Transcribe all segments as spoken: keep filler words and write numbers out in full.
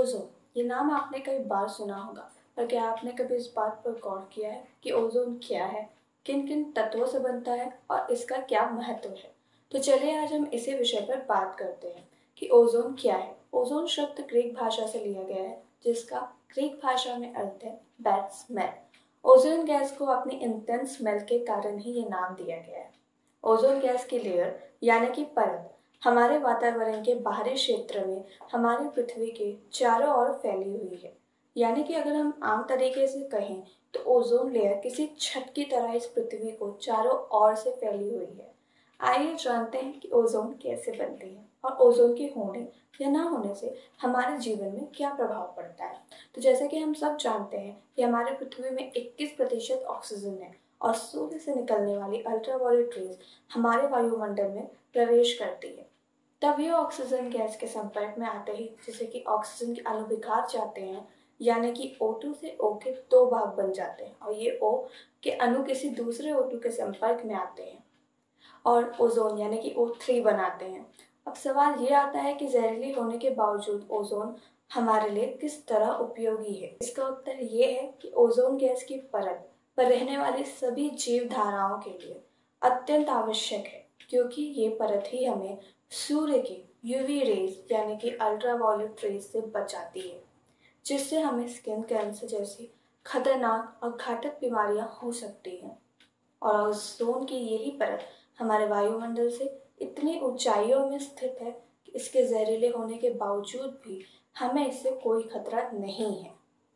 Ozone, ये नाम आपने कई बार सुना होगा, पर क्या आपने कभी इस बात पर गौर किया है कि ओजोन क्या है, किन किन तत्वों से बनता है और इसका क्या महत्व है? तो चलिए आज हम इसी विषय पर बात करते हैं कि ओजोन क्या है। ओजोन शब्द ग्रीक भाषा से लिया गया है, जिसका ग्रीक भाषा में अर्थ है बैड स्मेल। ओजोन गैस को अपनी इंटेंस स्मेल के कारण ही ये नाम दिया गया है। ओजोन गैस की लेयर यानी कि परत हमारे वातावरण के बाहरी क्षेत्र में हमारी पृथ्वी के चारों ओर फैली हुई है। यानी कि अगर हम आम तरीके से कहें तो ओजोन लेयर किसी छत की तरह इस पृथ्वी को चारों ओर से फैली हुई है। आइए जानते हैं कि ओजोन कैसे बनती है और ओजोन के होने या ना होने से हमारे जीवन में क्या प्रभाव पड़ता है। तो जैसे कि हम सब जानते हैं कि हमारे पृथ्वी में इक्कीस प्रतिशत ऑक्सीजन है और सूर्य से निकलने वाली अल्ट्रावायलेट रेज हमारे वायुमंडल में प्रवेश करती है। तब ये ऑक्सीजन गैस के संपर्क में आते ही जिसे कि ऑक्सीजन के अणु बिखर जाते हैं, यानी कि ओ टू से O के दो भाग बन जाते हैं और ये O के अणु किसी दूसरे O टू के संपर्क में आते हैं और ओजोन यानी कि O थ्री बनाते हैं। अब सवाल ये आता है कि जहरीली होने के बावजूद ओजोन हमारे लिए किस तरह उपयोगी है। इसका उत्तर ये है कि ओजोन गैस की परत पर रहने वाली सभी जीव धाराओं के लिए अत्यंत आवश्यक है, क्योंकि ये परत ही हमें सूर्य की यूवी रेज यानी कि अल्ट्रावायलेट रेज से बचाती है, जिससे हमें स्किन कैंसर जैसी खतरनाक और घातक बीमारियां हो सकती हैं। और ओजोन की यही परत हमारे वायुमंडल से इतनी ऊंचाइयों में स्थित है कि इसके जहरीले होने के बावजूद भी हमें इससे कोई खतरा नहीं है।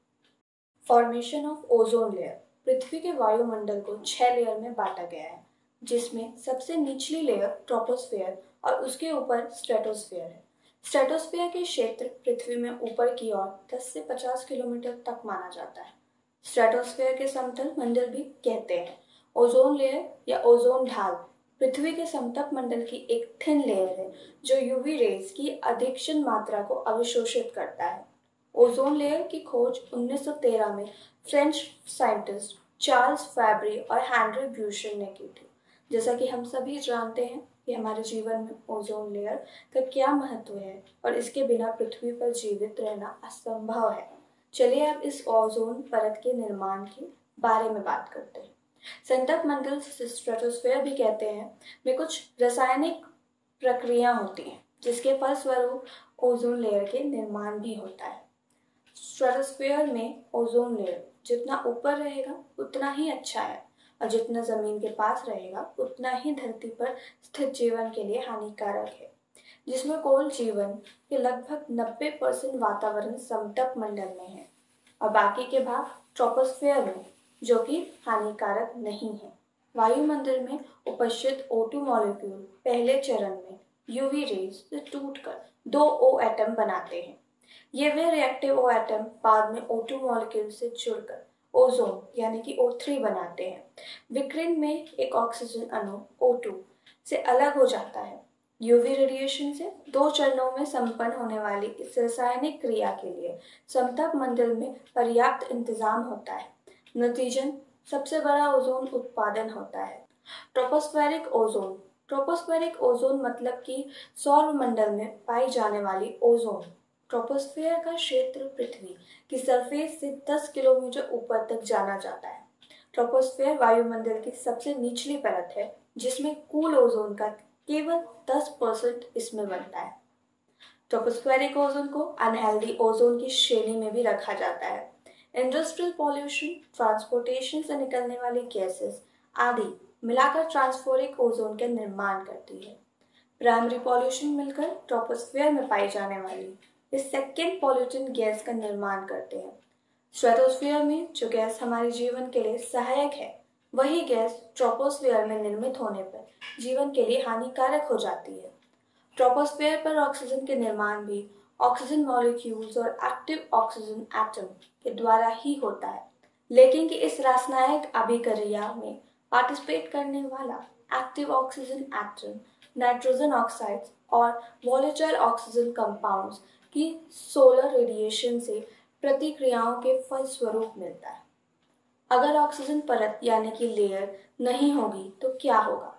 Formation of ozone layer. पृथ्वी के वायुमंडल को छह लेयर में बांटा गया है, जिसमें सबसे निचली लेयर ट्रोपोस्फेयर और उसके ऊपर स्ट्रेटोस्फेयर है। स्ट्रेटोस्फेयर के क्षेत्र पृथ्वी में ऊपर की ओर दस से पचास किलोमीटर तक माना जाता है। स्ट्रेटोस्फेयर के समतल मंडल भी कहते हैं। ओजोन लेयर या ओजोन ढाल पृथ्वी के समतल मंडल की एक थिन लेयर है जो यूवी रेज की अधिकतम मात्रा को अवशोषित करता है। ओजोन लेयर की खोज उन्नीस सौ तेरह में फ्रेंच साइंटिस्ट चार्ल्स फैब्री और हेनरी ब्यूशन ने की थी। जैसा कि हम सभी जानते हैं कि हमारे जीवन में ओजोन लेयर का क्या महत्व है और इसके बिना पृथ्वी पर जीवित रहना असंभव है। चलिए अब इस ओजोन परत के निर्माण के बारे में बात करते हैं। संतप मंडल स्ट्रेटोस्फेयर भी कहते हैं में कुछ रासायनिक प्रक्रिया होती हैं, जिसके फलस्वरूप ओजोन लेयर के निर्माण भी होता है। स्ट्रेटोस्फेयर में ओजोन लेयर जितना ऊपर रहेगा उतना ही अच्छा है और जितना जमीन के पास रहेगा उतना ही धरती पर स्थित जीवन के लिए हानिकारक है, जिसमें कोल जीवन के लगभग नब्बे परसेंट वातावरण समतप मंडल में है और बाकी के भाग ट्रोपोस्फेयर में, जो कि हानिकारक नहीं है। वायुमंडल में उपस्थित O टू मॉलिक्यूल पहले चरण में यूवी रेज से टूटकर दो O एटम बनाते हैं। ये वे रिएक्टिव O एटम बाद में O टू मॉलिक्यूल से जुड़कर ओजोन यानी कि O थ्री बनाते हैं। विकिरण में एक ऑक्सीजन अणु O टू से अलग हो जाता है। यूवी रेडिएशन से दो चरणों में संपन्न होने वाली इस रासायनिक क्रिया के लिए समतप मंडल में पर्याप्त इंतजाम होता है। नतीजन सबसे बड़ा ओजोन उत्पादन होता है। Tropospheric ozone. ट्रोपोस्फेरिक ओजोन मतलब कि सौर मंडल में पाई जाने वाली ओजोन। ट्रोपोस्फेयर का क्षेत्र पृथ्वी की सरफेस से दस किलोमीटर ऊपर तक जाना जाता है। ट्रोपोस्फेयर वायुमंडल की सबसे निचली परत है, जिसमें कुल ओजोन का केवल दस परसेंट इसमें बनता है। ट्रोपोस्फेरिक ओजोन को अनहेल्दी ओजोन की श्रेणी में भी रखा जाता है। इंडस्ट्रियल पॉल्यूशन, ट्रांसपोर्टेशन से निकलने वाली गैसेस आदि मिलाकर ट्रांसफोरिक ओजोन का निर्माण करती है। प्राइमरी पॉल्यूशन मिलकर ट्रोपोस्फेयर में पाई जाने वाली इस सेकेंड पॉल्यूटेंट गैस का निर्माण करते हैं। स्ट्रेटोस्फेयर में जो गैस हमारे जीवन के लिए सहायक है, वही गैस ट्रोपोस्फेयर में निर्मित होने पर जीवन के लिए हानिकारक हो जाती है। ट्रोपोस्फेयर पर ऑक्सीजन के निर्माण भी ऑक्सीजन मॉलिक्यूल्स और एक्टिव ऑक्सीजन एटम के द्वारा ही होता है, लेकिन कि इस रासायनिक अभिक्रिया में पार्टिसिपेट करने वाला active oxygen atom nitrogen oxides और वोलेटाइल ऑक्सीजन कंपाउंड्स की सोलर रेडिएशन से प्रतिक्रियाओं के फलस्वरूप मिलता है। अगर ऑक्सीजन परत यानी कि लेयर नहीं होगी तो क्या होगा?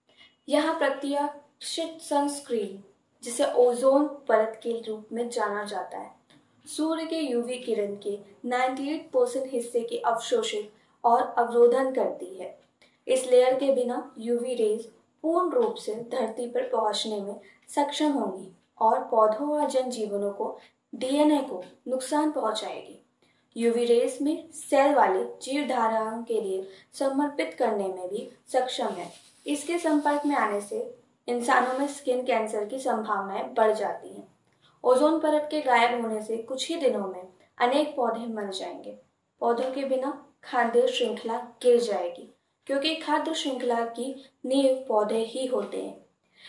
यहाँ प्रत्याशित सनस्क्रीन, जिसे ओजोन परत के रूप में जाना जाता है, सूर्य के यूवी किरण के अट्ठानवे परसेंट हिस्से के अवशोषित और अवरोधन करती है। इस लेयर के बिना यूवी रेज पूर्ण रूप से धरती पर पहुंचने में सक्षम होंगी और पौधों और जनजीवनों को डीएनए को नुकसान पहुंचाएगी। यूवी रेस में सेल वाले जीव धाराओं के लिए समर्पित करने में भी सक्षम है। इसके संपर्क में आने से इंसानों में स्किन कैंसर की संभावनाएं बढ़ जाती हैं। ओजोन परत के गायब होने से कुछ ही दिनों में अनेक पौधे मर जाएंगे। पौधों के बिना खाद्य श्रृंखला गिर जाएगी, क्योंकि खाद्य श्रृंखला की नींव पौधे ही होते हैं।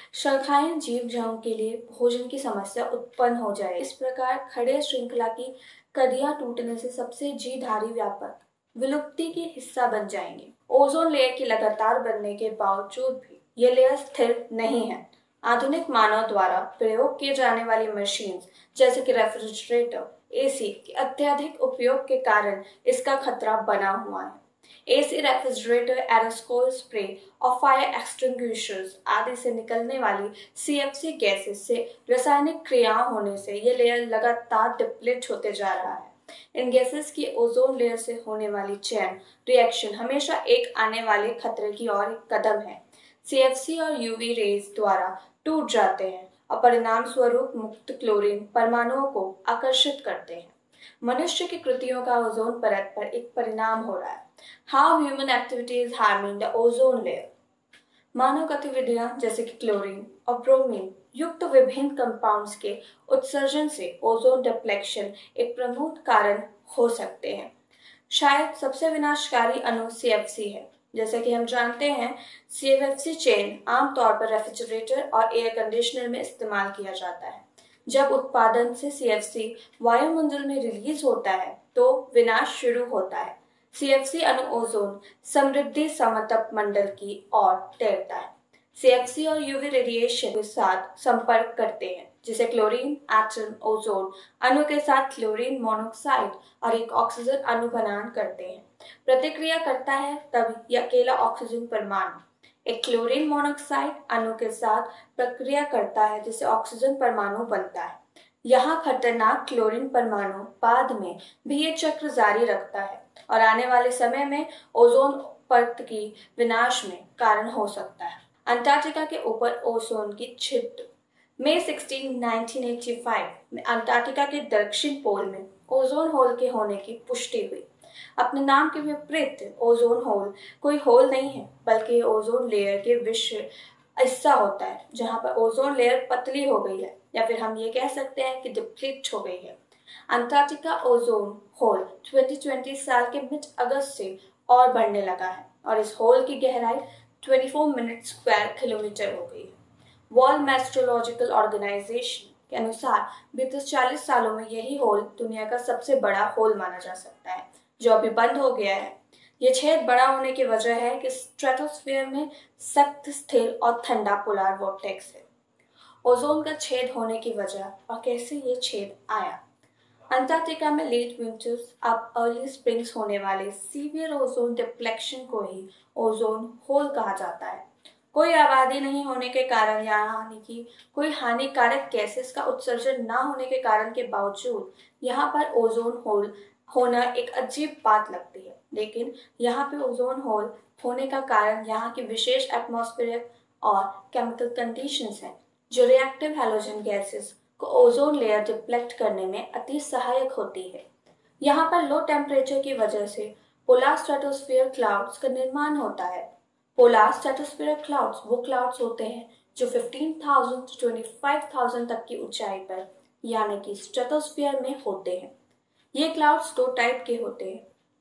शाखाएं जीव जंतुओं के लिए भोजन की समस्या उत्पन्न हो जाए। इस प्रकार खड़े श्रृंखला की कड़ियां टूटने से सबसे जीवधारी व्यापक विलुप्ति के हिस्सा बन जाएंगे। ओजोन लेयर की लगातार बनने के बावजूद भी ये लेयर स्थिर नहीं है। आधुनिक मानव द्वारा प्रयोग किए जाने वाली मशीन जैसे कि रेफ्रिजरेटर, एसी के अत्यधिक उपयोग के कारण इसका खतरा बना हुआ है। एसी, रेफ्रिजरेटर, एरोसोल स्प्रे और फायर एक्सटिंग्विशर्स आदि से निकलने वाली सीएफसी गैसेस से रासायनिक क्रियाएं होने से ये लेयर लगातार डिप्लीट होते जा रहा है। इन गैसेस की ओजोन लेयर से होने वाली चेन रिएक्शन हमेशा एक आने वाले खतरे की ओर एक कदम है। सीएफसी और यूवी रेज द्वारा टूट जाते हैं और परिणाम स्वरूप मुक्त क्लोरीन परमाणुओं को आकर्षित करते हैं। मनुष्य की कृतियों का ओजोन परत पर एक परिणाम हो रहा है। How human activity is harming the ozone layer. मानव गतिविधियां जैसे कि क्लोरीन और ब्रोमीन युक्त विभिन्न कंपाउंड्स के उत्सर्जन से ओजोन डिप्लेक्शन एक प्रमुख कारण हो सकते हैं। शायद सबसे विनाशकारी अणु सीएफसी है। जैसे कि हम जानते हैं, सीएफसी चेन आमतौर पर रेफ्रिजरेटर और एयर कंडीशनर में इस्तेमाल किया जाता है। जब उत्पादन से सीएफसी वायुमंडल में रिलीज होता है तो विनाश शुरू होता है। सीएफसी अणु ओजोन समृद्धि समतप मंडल की ओर तैरता है। सीएफसी और यूवी रेडिएशन के साथ संपर्क करते हैं, जिसे क्लोरीन एटम ओजोन अणु के साथ क्लोरीन मोनोऑक्साइड और एक ऑक्सीजन अणु प्रदान करते हैं। प्रतिक्रिया करता है तब यह अकेला ऑक्सीजन परमाणु एक क्लोरीन मोनोऑक्साइड अणु के साथ प्रक्रिया करता है, जिसे ऑक्सीजन परमाणु बनता है। यहाँ खतरनाक क्लोरीन परमाणु बाद में भी ये चक्र जारी रखता है और आने वाले समय में ओजोन परत की विनाश में कारण हो सकता है। अंटार्कटिका के ऊपर ओजोन की छिद्र मई सोलह, उन्नीस सौ पचासी में अंटार्कटिका के दक्षिण पोल में ओजोन होल के होने की पुष्टि हुई। अपने नाम के विपरीत ओजोन होल कोई होल नहीं है, बल्कि ओजोन लेयर के विश्व हिस्सा होता है जहां पर ओजोन लेयर पतली हो गई है, या फिर हम ये कह सकते हैं कि डिप्लीट हो गई है। अंटार्कटिका ओजोन होल दो हज़ार बीस साल के मिड अगस्त से और बढ़ने लगा है और इस होल की गहराई चौबीस मिनट स्क्वायर किलोमीटर हो गई है। वर्ल्ड मेट्रोलॉजिकल ऑर्गेनाइजेशन के अनुसार बीते चालीस सालों में यही होल दुनिया का सबसे बड़ा होल माना जा सकता है, जो अभी बंद हो गया है। यह छेद बड़ा होने की वजह है कि स्ट्रेटोस्फीयर में सख्त, स्थिर और ठंडा पोलर वोर्टेक्स है। ओजोन का छेद होने की वजह और कैसे ये छेद आया। अंटार्कटिका में लेट विंटर्स अब अर्ली स्प्रिंग्स होने वाले सीवियर ओजोन डिप्लेक्शन को ही ओजोन होल कहा जाता है। कोई आबादी नहीं होने के कारण यानी कि कोई हानिकारक गैसेस का उत्सर्जन न होने के कारण के बावजूद यहाँ पर ओजोन होल होना एक अजीब बात लगती है, लेकिन यहाँ पे ओजोन होल होने का कारण यहाँ की विशेष एटमॉस्फेरिक और केमिकल कंडीशंस हैं, जो रिएक्टिव हैलोजन गैसेस को ओजोन लेयर डिप्लेक्ट करने में अति सहायक होती है। यहाँ पर लो टेम्परेचर की वजह से पोलर स्ट्रेटोस्फीयर क्लाउड्स का निर्माण होता है। पोलर स्ट्रेटोस्फीयर क्लाउड्स वो क्लाउड्स होते हैं जो पंद्रह हज़ार से पच्चीस हज़ार तक की ऊंचाई पर यानी कि स्ट्रेटोस्फीयर में होते हैं। ये क्लाउड्स दो टाइप के होते हैं,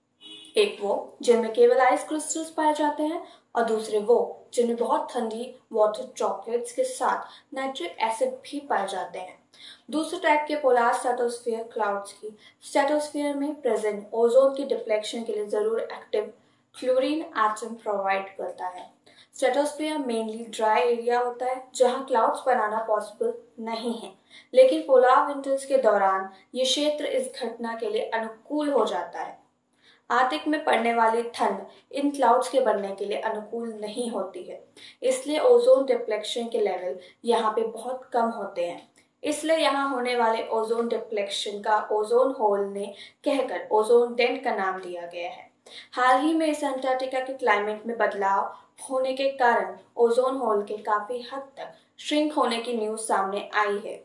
एक वो जिनमें केवल आइस क्रिस्टल्स पाए जाते हैं और दूसरे वो जिनमें बहुत ठंडी वाटर ड्रॉपलेट्स के साथ नाइट्रिक एसिड भी पाए जाते हैं। दूसरे टाइप के पोलर स्ट्रेटोस्फीयर क्लाउड्स की स्ट्रेटोस्फीयर में प्रेजेंट ओजोन की डिप्लेक्शन के लिए जरूर एक्टिव क्लोरीन एटम प्रोवाइड करता है। स्ट्रेटोस्फीयर मेनली ड्राई एरिया होता है जहां क्लाउड्स बनाना पॉसिबल नहीं है, लेकिन पोलर विंटर्स के दौरान ये क्षेत्र इस घटना के लिए अनुकूल हो जाता है। आर्कटिक में पड़ने वाली ठंड इन क्लाउड्स के बनने के लिए अनुकूल नहीं होती है, इसलिए ओजोन डिप्लेक्शन के लेवल यहाँ पे बहुत कम होते हैं। इसलिए यहाँ होने वाले ओजोन डिप्लेक्शन का ओजोन होल ने कहकर ओजोन डेंट का नाम दिया गया है। हाल ही में इस अंटार्कटिका के क्लाइमेट में बदलाव होने के कारण ओजोन होल के काफी हद तक श्रिंक होने की न्यूज सामने आई है।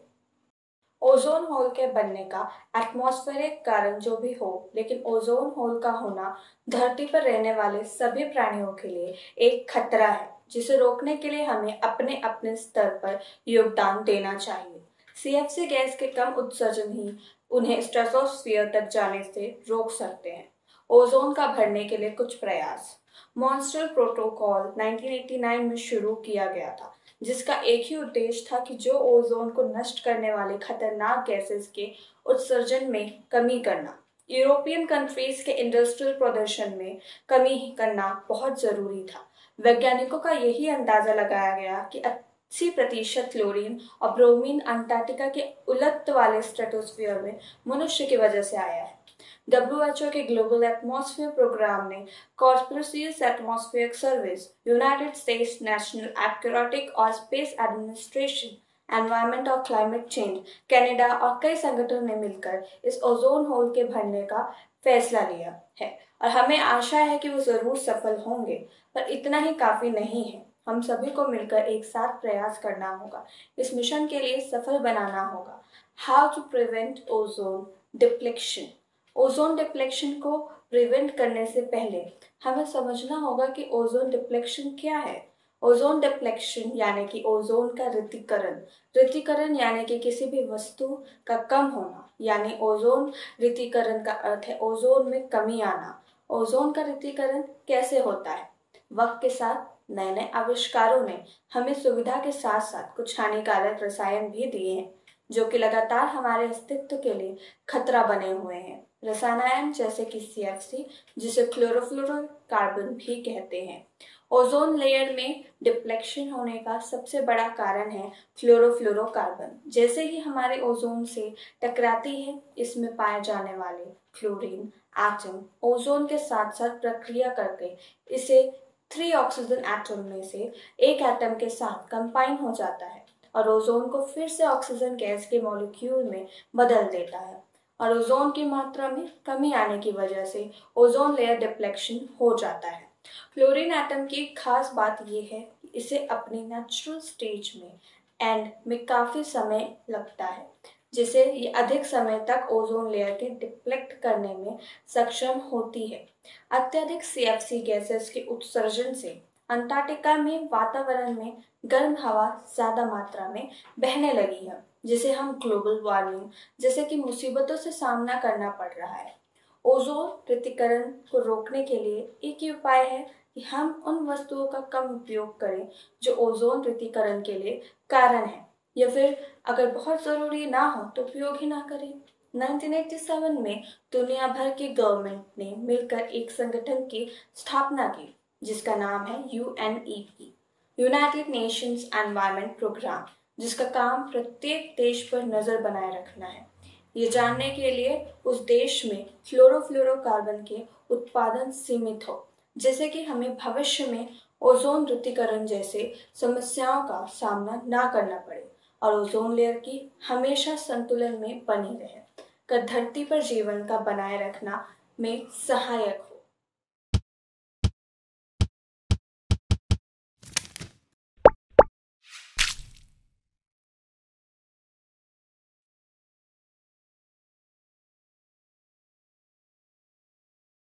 ओजोन होल के बनने का एटमॉस्फेरिक कारण जो भी हो, लेकिन ओजोन होल का होना धरती पर रहने वाले सभी प्राणियों के लिए एक खतरा है, जिसे रोकने के लिए हमें अपने अपने स्तर पर योगदान देना चाहिए। सीएफसी गैस के कम उत्सर्जन ही उन्हें स्ट्रेटोस्फीयर तक जाने से रोक सकते हैं। ओजोन का भरने के लिए कुछ प्रयास। मॉन्ट्रियल प्रोटोकॉल उन्नीस सौ नवासी में शुरू किया गया था, जिसका एक ही उद्देश्य था कि जो ओजोन को नष्ट करने वाले खतरनाक गैसेस के उत्सर्जन में कमी करना। यूरोपियन कंट्रीज के इंडस्ट्रियल प्रदर्शन में कमी करना बहुत जरूरी था। वैज्ञानिकों का यही अंदाजा लगाया गया कि अस्सी प्रतिशत क्लोरीन और ब्रोमीन अंटार्कटिका के उलट वाले स्ट्रेटोस्फीयर में मनुष्य की वजह से आया है। डब्ल्यू एच ओ के ग्लोबल एटमॉस्फेयर प्रोग्राम ने corporate atmospheric service, United States national aquatic और स्पेस एडमिनिस्ट्रेशन, एनवायरनमेंट और क्लाइमेट चेंज, कनाडा और कई संगठनों ने मिलकर इस ओजोन होल के भरने का फैसला लिया है और हमें आशा है कि वो जरूर सफल होंगे, पर इतना ही काफी नहीं है। हम सभी को मिलकर एक साथ प्रयास करना होगा, इस मिशन के लिए सफल बनाना होगा। How to prevent ozone depletion. Ozone depletion को प्रिवेंट करने से पहले हमें समझना होगा कि ओजोन डिप्लेक्शन क्या है। ओजोन डिप्लेक्शन यानी कि ओजोन का रिक्तीकरण। रिक्तीकरण यानी कि किसी भी वस्तु का कम होना, यानी ओजोन रिक्तीकरण का अर्थ है ओजोन में कमी आना। ओजोन का रिक्तीकरण कैसे होता है? वक्त के साथ नए नए आविष्कारों ने हमें सुविधा के साथ साथ कुछ हानिकारक रसायन भी दिए हैं, जो कि लगातार हमारे अस्तित्व के लिए खतरा बने हुए हैं। रसायन जैसे कि सीएफसी, जिसे क्लोरोफ्लोरोकार्बन भी कहते हैं। ओजोन लेयर में डिप्लेक्शन होने का सबसे बड़ा कारण है क्लोरोफ्लोरोकार्बन। जैसे ही हमारे ओजोन से टकराती है, इसमें पाए जाने वाले क्लोरीन एटम ओजोन के साथ साथ प्रक्रिया करके इसे थ्री ऑक्सीजन एटम में से एक एटम के साथ कंबाइन हो जाता है और ओजोन को फिर से ऑक्सीजन गैस के मॉलिक्यूल में बदल देता है और ओजोन की मात्रा में कमी आने की वजह से ओजोन लेयर डिप्लेक्शन हो जाता है। क्लोरीन एटम की खास बात यह है कि इसे अपनी नेचुरल स्टेज में एंड में काफी समय लगता है, जिसे ये अधिक समय तक ओजोन लेयर के डिप्लेक्ट करने में सक्षम होती है। अत्यधिक सीएफसी गैसेस के उत्सर्जन से अंटार्कटिका में वातावरण में गर्म हवा ज्यादा मात्रा में बहने लगी है, जिसे हम ग्लोबल वार्मिंग जैसे कि मुसीबतों से सामना करना पड़ रहा है। ओजोन रिक्तीकरण को रोकने के लिए एक ही उपाय है कि हम उन वस्तुओं का कम उपयोग करें जो ओजोन रिक्तीकरण के लिए कारण है, या फिर अगर बहुत जरूरी ना हो तो उपयोग ही ना करें। उन्नीस सौ सत्तासी में दुनिया भर की गवर्नमेंट ने मिलकर एक संगठन की स्थापना की, जिसका नाम है U N E P, United Nations Environment Programme, जिसका काम प्रत्येक देश पर नजर बनाए रखना है, ये जानने के लिए उस देश में फ्लोरोफ्लोरोकार्बन के उत्पादन सीमित हो, जैसे कि हमें भविष्य में ओजोन रिक्तीकरण जैसे समस्याओं का सामना ना करना पड़े और ओजोन लेयर की हमेशा संतुलन में बनी रहे, कर धरती पर जीवन का बनाए रखना में सहायक हो।